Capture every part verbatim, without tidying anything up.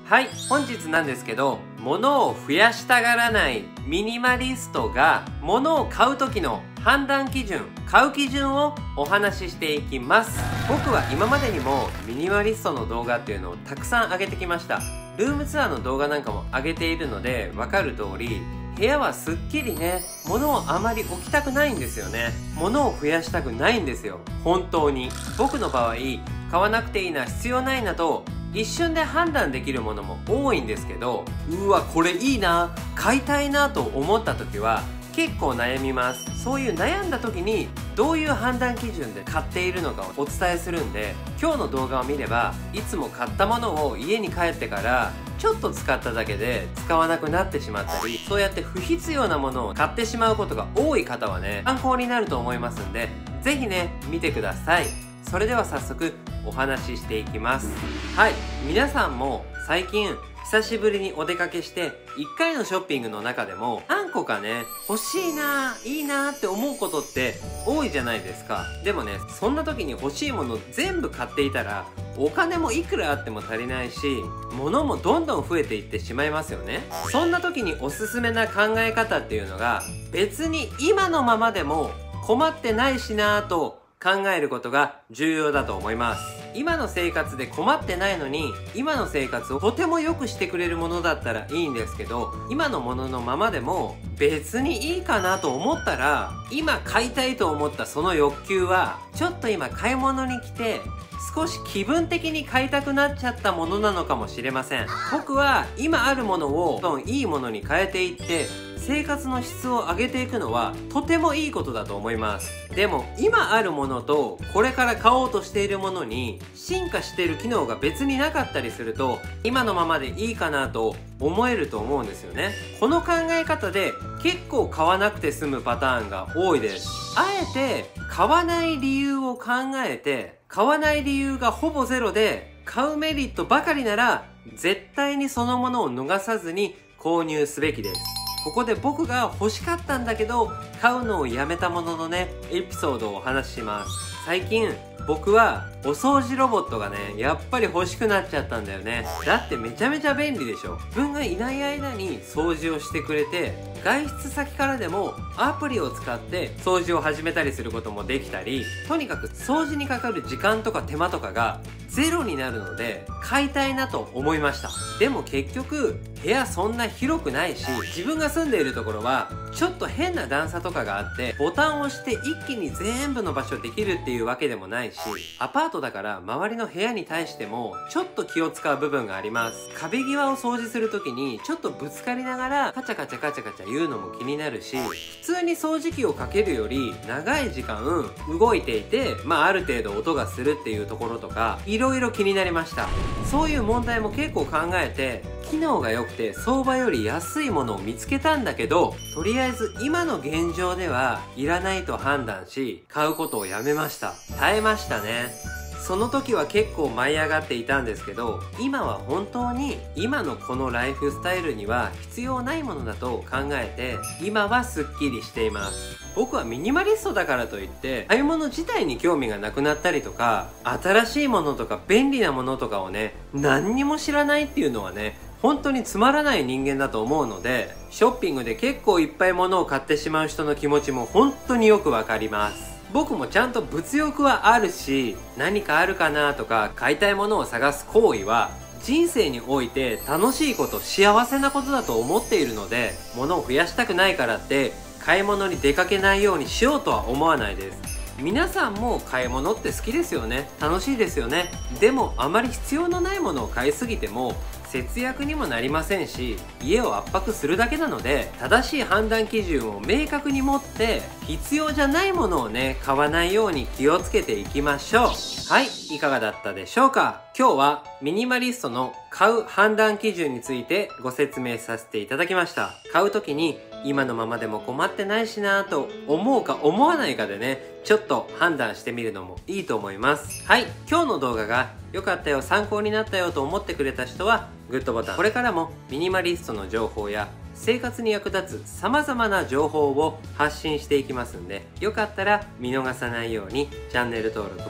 はい、本日なんですけど、物を増やしたがらないミニマリストが物を買う時の判断基準、買う基準をお話ししていきます。僕は今までにもミニマリストの動画っていうのをたくさん上げてきました。ルームツアーの動画なんかも上げているのでわかる通り、部屋はすっきりね、物をあまり置きたくないんですよね。物を増やしたくないんですよ。本当に。僕の場合、買わなくていいな、必要ないなと、一瞬で判断できるものも多いんですけど、うわ、これいいな、買いたいなと思った時は、結構悩みます。そういう悩んだ時に、どういう判断基準で買っているのかをお伝えするんで、今日の動画を見れば、いつも買ったものを家に帰ってから、ちょっと使っただけで使わなくなってしまったり、そうやって不必要なものを買ってしまうことが多い方はね、参考になると思いますんで、ぜひね、見てください。それでは早速お話ししていきます。はい、皆さんも最近久しぶりにお出かけしていっかいのショッピングの中でも何個かね、欲しいなぁ、いいなーって思うことって多いじゃないですか。でもね、そんな時に欲しいもの全部買っていたらお金もいくらあっても足りないし、物もどんどん増えていってしまいますよね。そんな時におすすめな考え方っていうのが、別に今のままでも困ってないしなぁと考えることが重要だと思います。今の生活で困ってないのに、今の生活をとても良くしてくれるものだったらいいんですけど、今のもののままでも別にいいかなと思ったら、今買いたいと思ったその欲求は、ちょっと今買い物に来て、少し気分的に買いたくなっちゃったものなのかもしれません。僕は今あるものをどんどんいいものに変えていって、生活の質を上げていくのはとてもいいことだと思います。でも今あるものとこれから買おうとしているものに進化している機能が別になかったりすると、今のままでいいかなと思えると思うんですよね。この考え方で結構買わなくて済むパターンが多いです。あえて買わない理由を考えて、買わない理由がほぼゼロで買うメリットばかりなら、絶対にそのものを逃さずに購入すべきです。ここで僕が欲しかったんだけど買うのをやめたもののね、エピソードをお話しします。最近僕はお掃除ロボットがね、やっぱり欲しくなっちゃったんだよね。だってめちゃめちゃ便利でしょ。自分がいない間に掃除をしてくれて、外出先からでもアプリを使って掃除を始めたりすることもできたり、とにかく掃除にかかる時間とか手間とかがゼロになるので買いたいなと思いました。でも結局部屋そんな広くないし、自分が住んでいるところはちょっと変な段差とかがあって、ボタンを押して一気に全部の場所できるっていうわけでもないし、アパートだから周りの部屋に対してもちょっと気を使う部分があります。壁際を掃除する時にちょっとぶつかりながらカチャカチャカチャカチャ言うのも気になるし、普通に掃除機をかけるより長い時間動いていて、まあある程度音がするっていうところとか、いろいろ気になりました。そういう問題も結構考えて、機能が良くて相場より安いものを見つけたんだけど、とりあえず今の現状ではいらないと判断し、買うことをやめました。耐えましたね。その時は結構舞い上がっていたんですけど、今は本当に今のこのライフスタイルには必要ないものだと考えて、今はスッキリしています。僕はミニマリストだからといって買い物自体に興味がなくなったりとか、新しいものとか便利なものとかをね、何にも知らないっていうのはね、本当につまらない人間だと思うので、ショッピングで結構いっぱい物を買ってしまう人の気持ちも本当によくわかります。僕もちゃんと物欲はあるし、何かあるかなとか買いたいものを探す行為は人生において楽しいこと、幸せなことだと思っているので、物を増やしたくないからって買い物に出かけないようにしようとは思わないです。皆さんも買い物って好きですよね。楽しいですよね。でもあまり必要のないものを買いすぎても節約にもなりませんし、家を圧迫するだけなので、正しい判断基準を明確に持って必要じゃないものをね、買わないように気をつけていきましょう。はい、いかがだったでしょうか。今日はミニマリストの買う判断基準についてご説明させていただきました。買う時に今のままでも困ってないしなぁと思うか思わないかでね、ちょっと判断してみるのもいいと思います。はい、今日の動画が良かったよ、参考になったよと思ってくれた人はグッドボタン。これからもミニマリストの情報や生活に役立つ様々な情報を発信していきますんで、よかったら見逃さないようにチャンネル登録も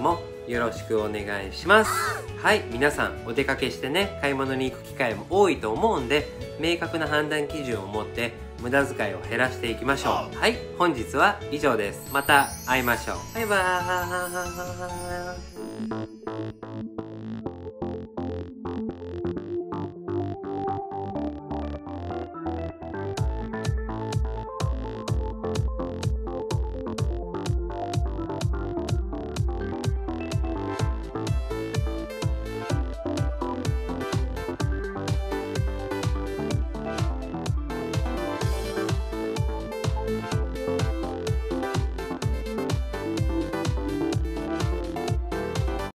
よろしくお願いします。はい、皆さんお出かけしてね、買い物に行く機会も多いと思うんで、明確な判断基準を持って無駄遣いを減らしていきましょう。はい、本日は以上です。また会いましょう。バイバーイ。